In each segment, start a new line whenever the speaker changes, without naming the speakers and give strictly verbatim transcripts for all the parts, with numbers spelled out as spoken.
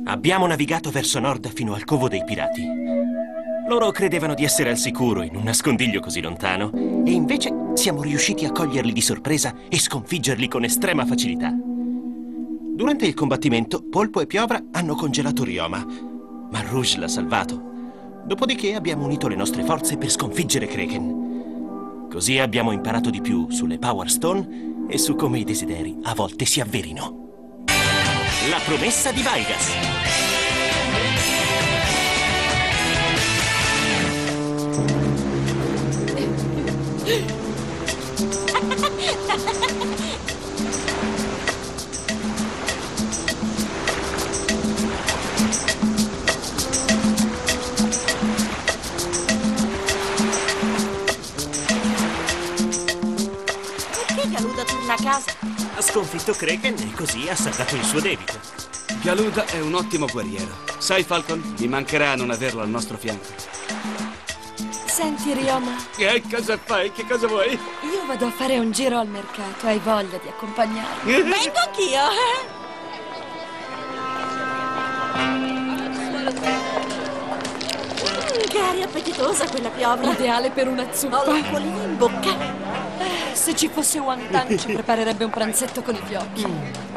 Abbiamo navigato verso nord fino al Covo dei Pirati. Loro credevano di essere al sicuro in un nascondiglio così lontano, e invece siamo riusciti a coglierli di sorpresa e sconfiggerli con estrema facilità. Durante il combattimento, Polpo e Piovra hanno congelato Ryoma, ma Rouge l'ha salvato. Dopodiché abbiamo unito le nostre forze per sconfiggere Kraken. Così abbiamo imparato di più sulle Power Stone e su come i desideri a volte si avverino. La promessa di Valgas.
Perché Galuda torna a casa?
Ha sconfitto Kraken e così ha salvato il suo debito.
Galuda è un ottimo guerriero. Sai, Falcon, mi mancherà non averlo al nostro fianco.
Senti, Ryoma,
Che cosa fai? Che cosa vuoi?
io vado a fare un giro al mercato. Hai voglia di accompagnarmi?
Vengo anch'io, eh? Mm, che aria appetitosa quella Piovra.
Ideale per una zuppa.
Ho l'acquolina in bocca.
Eh, se ci fosse Wang Tang ci preparerebbe un pranzetto con i fiocchi.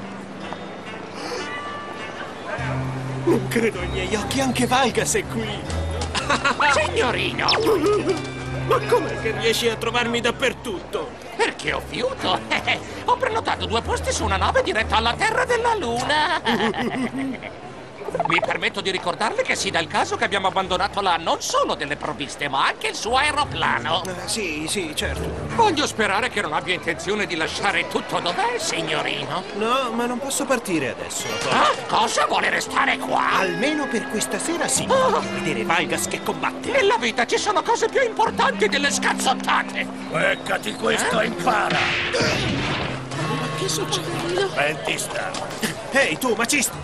Non credo ai miei occhi, anche Valgas è qui.
Signorino,
Ma com'è che riesci a trovarmi dappertutto?
perché ho fiuto? Ho prenotato due posti su una nave diretta alla Terra della Luna. Mi permetto di ricordarle che si dà il caso che abbiamo abbandonato là non solo delle provviste, ma anche il suo aeroplano.
Eh, sì, sì, certo.
Voglio sperare che non abbia intenzione di lasciare tutto dov'è, signorino.
No, ma non posso partire adesso.
Ah, cosa vuole restare qua?
Almeno per questa sera sì. Voglio vedere Valgas che combatte.
Nella vita ci sono cose più importanti delle scazzottate.
Beccati questo e impara!
Ma che succede?
Pentista!
Ehi, tu, macista!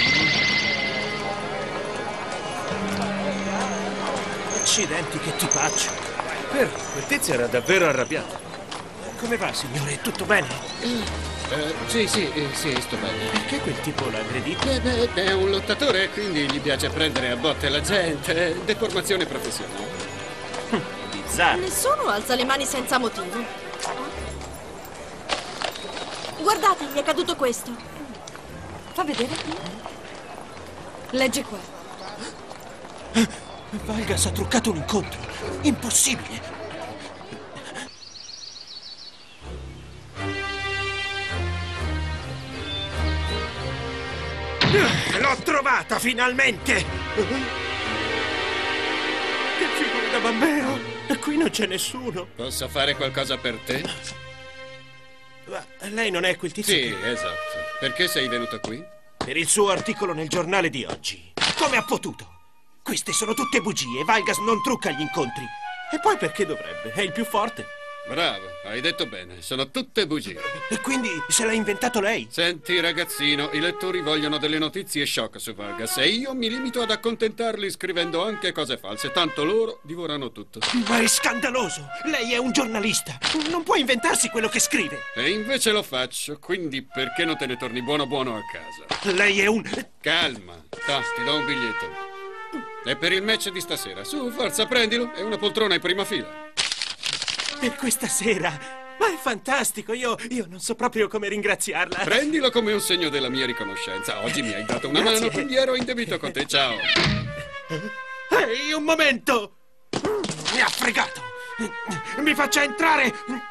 Accidenti, che ti faccio.
Quel tizio era davvero arrabbiato.
Come va, signore? Tutto bene?
Eh, sì, sì, eh, sì, sto bene.
Perché quel tipo l'ha aggredito?
Eh, beh, è un lottatore, quindi gli piace prendere a botte la gente. Deformazione professionale.
Bizzarro.
Nessuno alza le mani senza motivo. Guardate, gli è caduto questo.
Fa vedere. Legge qua.
Valgas ha truccato un incontro. Impossibile. L'ho trovata finalmente! Che figura da bambero! E qui non c'è nessuno.
Posso fare qualcosa per te?
Ma lei non è quel tizio?
Sì,
che-
esatto. Perché sei venuto qui?
Per il suo articolo nel giornale di oggi. Come ha potuto? Queste sono tutte bugie. Valgas non trucca gli incontri. E poi perché dovrebbe? È il più forte.
Bravo, hai detto bene. Sono tutte bugie.
E quindi se l'ha inventato lei?
Senti, ragazzino, i lettori vogliono delle notizie shock su Vargas e io mi limito ad accontentarli scrivendo anche cose false. Tanto loro divorano tutto.
Ma è scandaloso! Lei è un giornalista. Non può inventarsi quello che scrive.
E invece lo faccio, quindi perché non te ne torni buono buono a casa?
Lei è un...
Calma, ta, ti do un biglietto. È per il match di stasera. Su, forza, prendilo. È una poltrona in prima fila.
Per questa sera. Ma è fantastico. Io, io non so proprio come ringraziarla.
Prendilo come un segno della mia riconoscenza. Oggi mi hai dato una
Grazie.
mano, quindi ero in debito con te. Ciao.
Ehi, un momento! Mi ha fregato! Mi faccia entrare!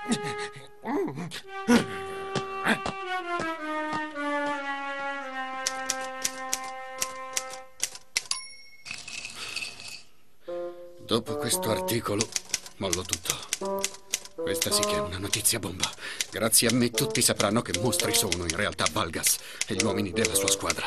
Dopo questo articolo, mollo tutto. Questa sì che è una notizia bomba. Grazie a me tutti sapranno che mostri sono in realtà Valgas e gli uomini della sua squadra.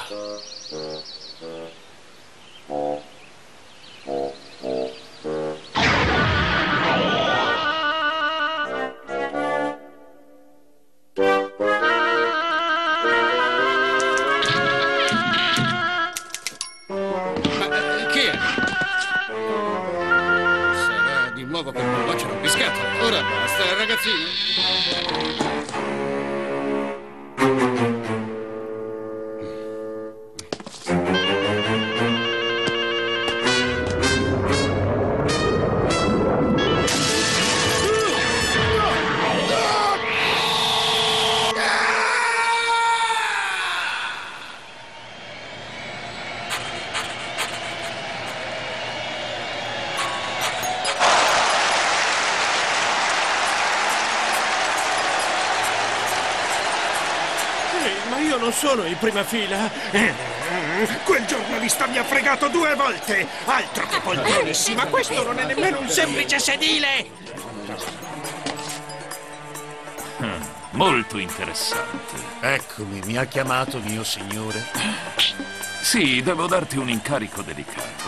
Ma eh, chi è? Sarà di nuovo per combaciare un biscotto. Ora basta, ragazzino.
sono in prima fila.
Quel giornalista mi ha fregato due volte! Altro che poltronissi, ma questo non è nemmeno un semplice sedile!
Hmm, molto interessante.
Eccomi, mi ha chiamato, mio signore?
Sì, devo darti un incarico delicato.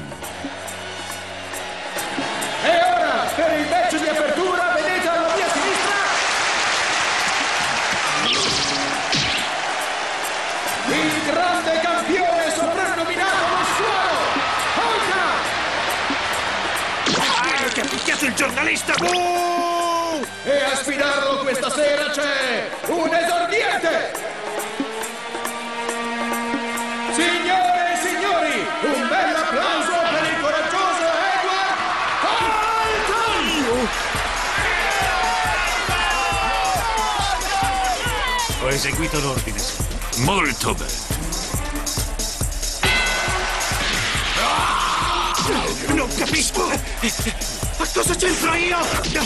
E ora, per il match di apertura, vedete alla mia sinistra il grande campione soprannominato Mossuolo, Honka!
Quello che ha picchiato il giornalista! Uh!
E a sfidarlo questa sera c'è un esordiente! Signore e signori, un bel applauso per il coraggioso Edward Holton!
Ho eseguito l'ordine, signore.
Molto bene.
Non capisco! A cosa c'entro io?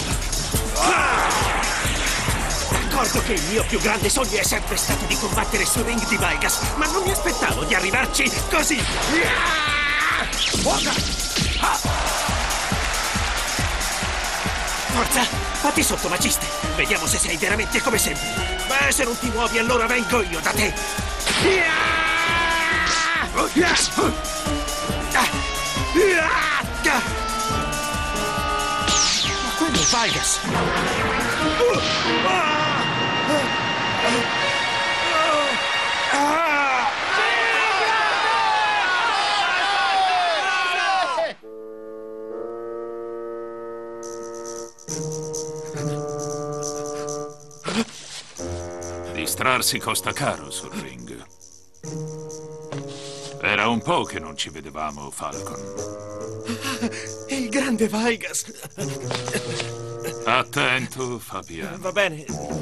Ricordo che il mio più grande sogno è sempre stato di combattere sul ring di Valgas, ma non mi aspettavo di arrivarci così! Forza, fatti sotto, maciste! Vediamo se sei veramente come sembri! Beh, se non ti muovi allora vengo io da te! Ma quello è Valgas!
Distrarsi costa caro sul ring. Era un po' che non ci vedevamo, Falcon.
È il grande Valgas!
Attento, Fabiano.
Va bene.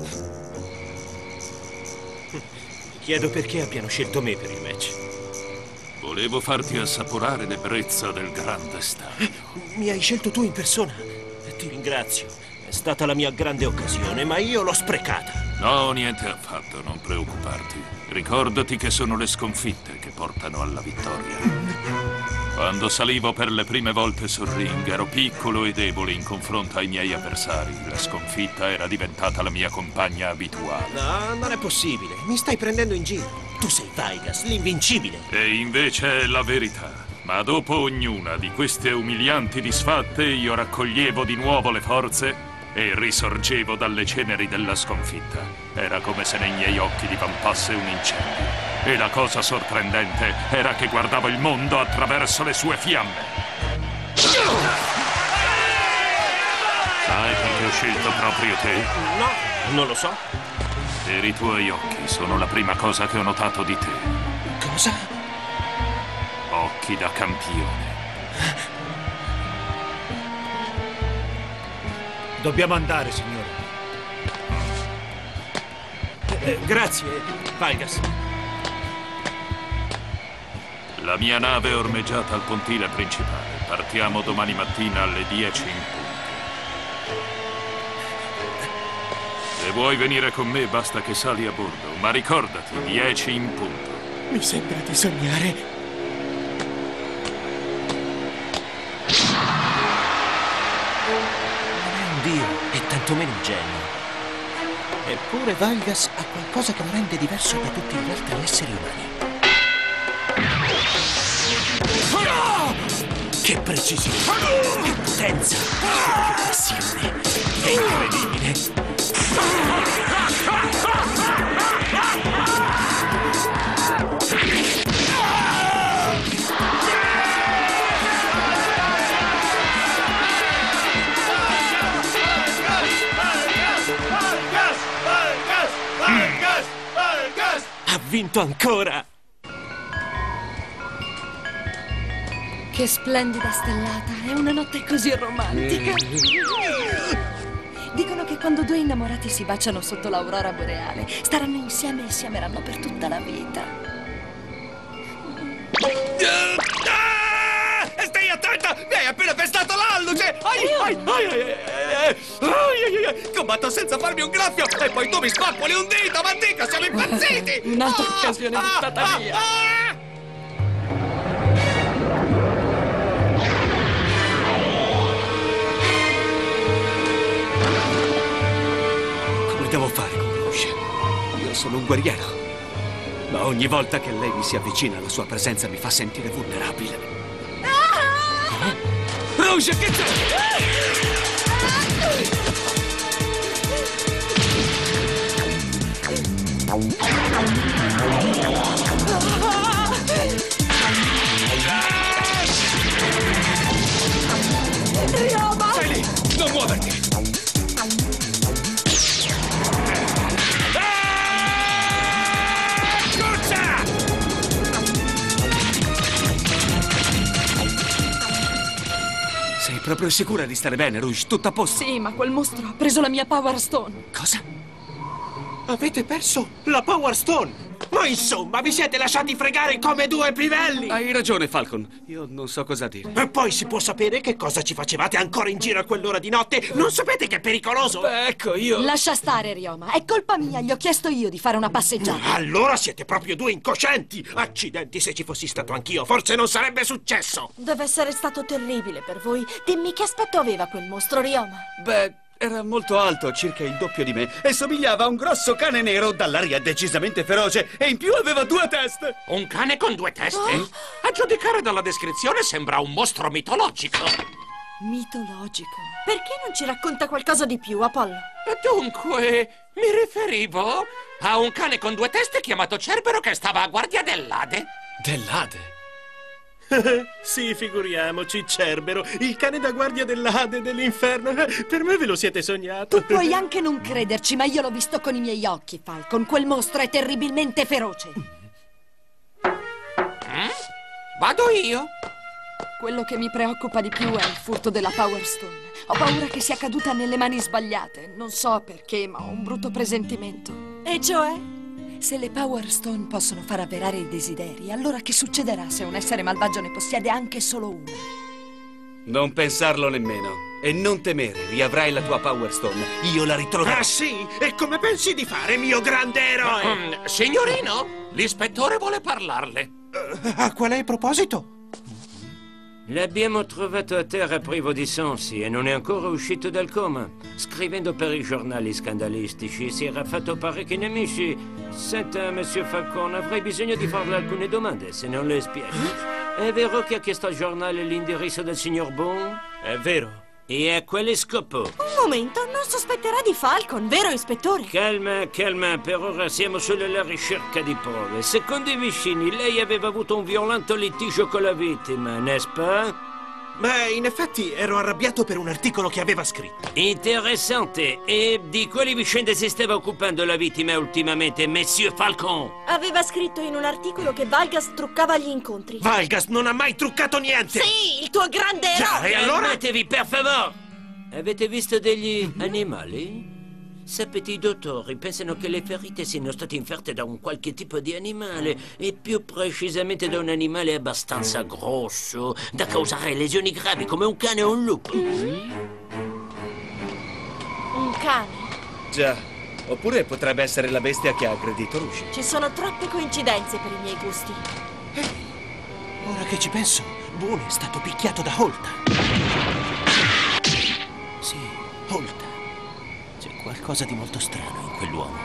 Mi chiedo perché abbiano scelto me per il match.
Volevo farti assaporare l'ebbrezza del grande stadio.
Mi hai scelto tu in persona. Ti ringrazio. È stata la mia grande occasione, ma io l'ho sprecata.
No, niente affatto, non preoccuparti. Ricordati che sono le sconfitte che portano alla vittoria. Quando salivo per le prime volte sul ring ero piccolo e debole in confronto ai miei avversari. La sconfitta era diventata la mia compagna abituale.
No, non è possibile. Mi stai prendendo in giro. Tu sei Valgas, l'invincibile.
E invece è la verità. Ma dopo ognuna di queste umilianti disfatte io raccoglievo di nuovo le forze e risorgevo dalle ceneri della sconfitta. Era come se nei miei occhi divampasse un incendio. E la cosa sorprendente era che guardavo il mondo attraverso le sue fiamme. Sai perché ho scelto proprio te?
No, non lo so.
Per i tuoi occhi sono la prima cosa che ho notato di te.
Cosa?
Occhi da campione.
Dobbiamo andare, signore.
Eh, grazie, Valgas.
La mia nave è ormeggiata al pontile principale. Partiamo domani mattina alle dieci in punto. Se vuoi venire con me, basta che sali a bordo. Ma ricordati, dieci in punto.
Mi sembra di sognare. Dio, e tantomeno un genio. Eppure Valgas ha qualcosa che lo rende diverso da tutti gli altri esseri umani. Che precisione! Che potenza! Che passione! È incredibile! Ha vinto ancora!
Che splendida stellata, è una notte così romantica. Dicono che quando due innamorati si baciano sotto l'aurora boreale, staranno insieme e si ameranno per tutta la vita.
Stai attento!
Aspetta! Mi hai appena pestato l'alluce! Ai, ai, ai, ai, ai, ai, ai, ai. Combatto senza farmi un graffio e poi tu mi spappoli un dito! Ma dica, siamo impazziti!
Un'altra occasione buttata via!
Ah! Come devo fare con Rouge? Io sono un guerriero. Ma ogni volta che lei mi si avvicina, la sua presenza mi fa sentire vulnerabile. Ah! Rouge, che c'è?
Ryoma!
Stai lì! Non muoverti! Sei proprio sicura di stare bene, Rouge? Tutto a posto?
Sì, ma quel mostro ha preso la mia Power Stone.
Cosa?
Avete perso la Power Stone! Ma insomma, vi siete lasciati fregare come due pivelli!
Hai ragione, Falcon. Io non so cosa dire.
E poi si può sapere che cosa ci facevate ancora in giro a quell'ora di notte? Non sapete che è pericoloso?
Beh, ecco, io...
Lascia stare, Ryoma. È colpa mia, gli ho chiesto io di fare una passeggiata.
Allora siete proprio due incoscienti! Accidenti, se ci fossi stato anch'io, forse non sarebbe successo!
Deve essere stato terribile per voi. Dimmi che aspetto aveva quel mostro, Ryoma.
Beh, era molto alto, circa il doppio di me, e somigliava a un grosso cane nero dall'aria decisamente feroce, e in più aveva due teste.
Un cane con due teste? A giudicare dalla descrizione sembra un mostro mitologico.
Mitologico.
Perché non ci racconta qualcosa di più, Apollo?
Dunque, mi riferivo a un cane con due teste chiamato Cerbero che stava a guardia dell'Ade.
Dell'Ade?
Sì, figuriamoci, Cerbero, il cane da guardia dell'Ade dell'inferno. Per me ve lo siete sognato.
Tu puoi anche non crederci, ma io l'ho visto con i miei occhi, Falcon. Quel mostro è terribilmente feroce.
Mm? Vado io.
Quello che mi preoccupa di più è il furto della Power Stone. Ho paura che sia caduta nelle mani sbagliate. Non so perché, ma ho un brutto presentimento.
E cioè?
Se le Power Stone possono far avverare i desideri, allora che succederà se un essere malvagio ne possiede anche solo una?
Non pensarlo nemmeno. E non temere, riavrai la tua Power Stone. Io la ritroverò.
Ah, sì? E come pensi di fare, mio grande eroe?
Mm, signorino, l'ispettore vuole parlarle.
Uh, a quale proposito?
L'abbiamo trovato a terra privo di sensi e non è ancora uscito dal coma. Scrivendo per i giornali scandalistici si era fatto parecchi nemici. Senta, Monsieur Falcon, avrei bisogno di farle alcune domande, se non le spiego. È vero che ha chiesto al giornale l'indirizzo del signor Boone?
È vero.
E a quale scopo?
Un momento, non sospetterà di Falcon, vero, ispettore?
Calma, calma, per ora siamo solo alla ricerca di prove. Secondo i vicini, lei aveva avuto un violento litigio con la vittima, n'est-ce pas?
Beh, in effetti ero arrabbiato per un articolo che aveva scritto.
Interessante. E di quali vicende si stava occupando la vittima ultimamente, Monsieur Falcon?
Aveva scritto in un articolo che Valgas truccava gli incontri.
Valgas non ha mai truccato niente!
Sì, il tuo grande eroe!
E allora?
Calmatevi, per favore! Avete visto degli animali? Sapete, i dottori pensano che le ferite siano state inferte da un qualche tipo di animale e più precisamente da un animale abbastanza grosso da causare lesioni gravi come un cane o un lupo.
Mm. Un cane?
Già, oppure potrebbe essere la bestia che ha aggredito Rouge.
Ci sono troppe coincidenze per i miei gusti.
Ora che ci penso, Boone è stato picchiato da Holta. Sì, Holta. C'è qualcosa di molto strano in quell'uomo.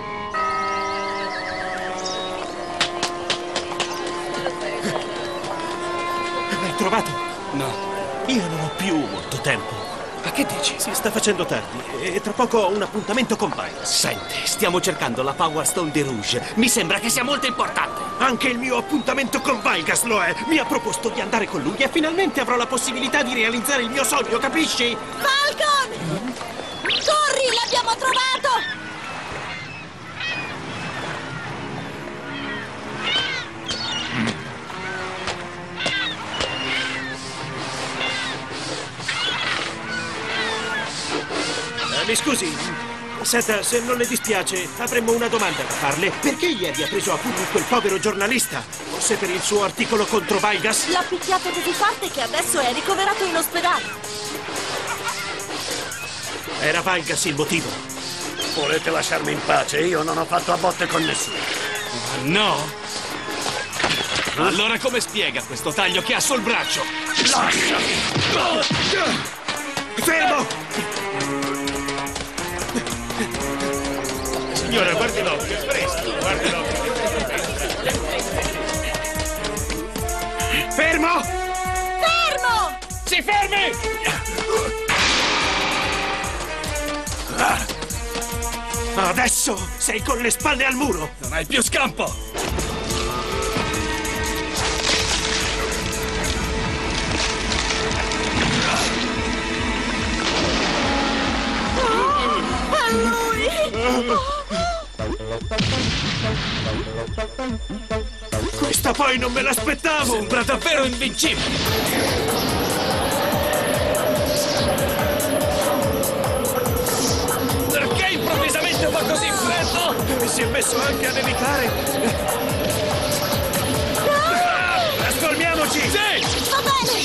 L'hai trovato?
No.
Io non ho più molto tempo.
Ma che dici?
Si sta facendo tardi e tra poco ho un appuntamento con Valgas.
Senti, stiamo cercando la Power Stone di Rouge. Mi sembra che sia molto importante.
Anche il mio appuntamento con Valgas lo è. Mi ha proposto di andare con lui e finalmente avrò la possibilità di realizzare il mio sogno, capisci?
Falcon! Corri, l'abbiamo trovato!
Eh, mi scusi, senta, se non le dispiace, avremmo una domanda da farle. Perché ieri ha preso a pugni quel povero giornalista?
Forse per il suo articolo contro Valgas?
L'ha picchiato così forte che adesso è ricoverato in ospedale.
Era Valgas il motivo.
Volete lasciarmi in pace? Io non ho fatto a botte con nessuno.
No? Allora come spiega questo taglio che ha sul braccio?
Lasciami!
Fermo! Signora, guardi l'occhio, è fresco, guardi l'occhio. Fermo!
Fermo!
Si fermi! Adesso sei con le spalle al muro! Non hai più scampo!
È lui!
Questa poi non me l'aspettavo! Sembra davvero invincibile! Perché improvvisamente fa così freddo? E si è messo anche a nevicare! Trasformiamoci! Sì!
Va bene!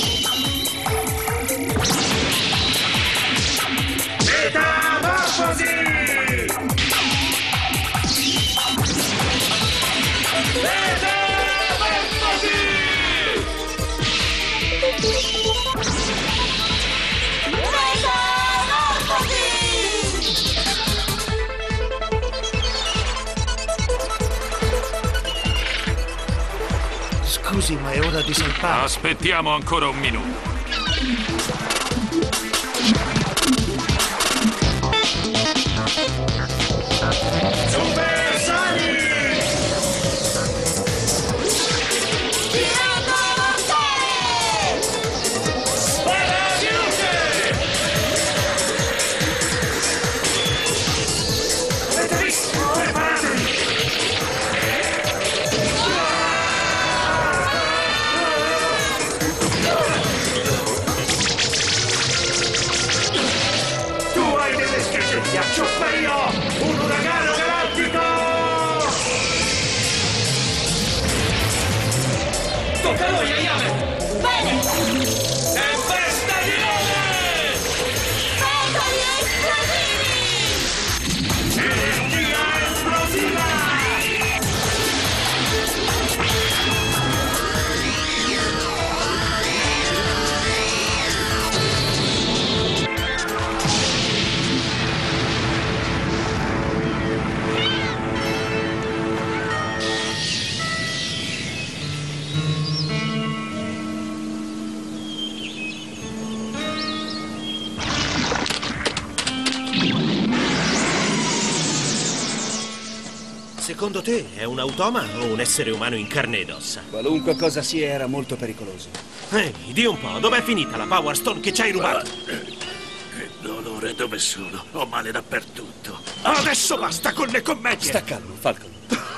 Metamorfosi!
Scusi, ma è ora di salpare.
Aspettiamo ancora un minuto.
Super Sani!
Tirato mortale!
Paradiuce! Avete visto? Preparatevi! Tu hai delle schegge di ghiaccio, ma io ho un uragano galattico! Tocca a noi, Ayame!
Bene!
Tempesta di neve!
Petali esplosivi!
Energia esplosiva!
Secondo te è un automa o un essere umano in carne ed ossa?
Qualunque cosa sia era molto pericoloso.
Ehi, di un po', dov'è finita la Power Stone che ci hai rubato?
Che dolore, dove sono? Ho male dappertutto.
Adesso basta con le commedie!
Sta calmo, Falcon.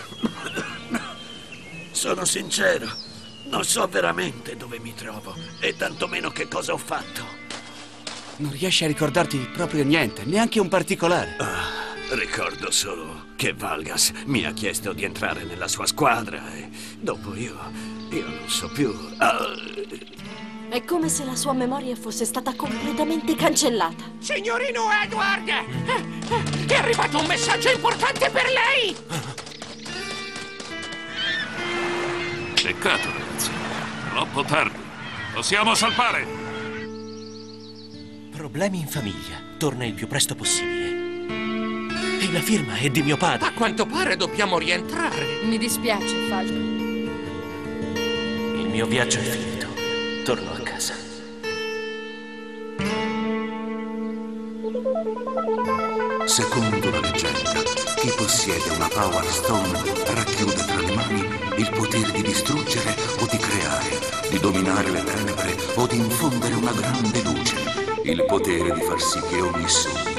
Sono sincero, non so veramente dove mi trovo e tantomeno che cosa ho fatto. Non riesci a ricordarti proprio niente, neanche un particolare. Ah, ricordo solo che Valgas mi ha chiesto di entrare nella sua squadra e dopo io... io non so più... Ah.
È come se la sua memoria fosse stata completamente cancellata.
Signorino Edward! È arrivato un messaggio importante per lei!
Peccato, ragazzi. Troppo tardi. Possiamo salpare!
Problemi in famiglia. Torna il più presto possibile. E la firma è di mio padre.
A quanto pare dobbiamo rientrare.
Mi dispiace, Falcon.
Il mio viaggio è finito. Torno a casa.
Secondo la leggenda, chi possiede una Power Stone racchiude tra le mani il potere di distruggere o di creare, di dominare le tenebre o di infondere una grande luce, il potere di far sì che ogni sogno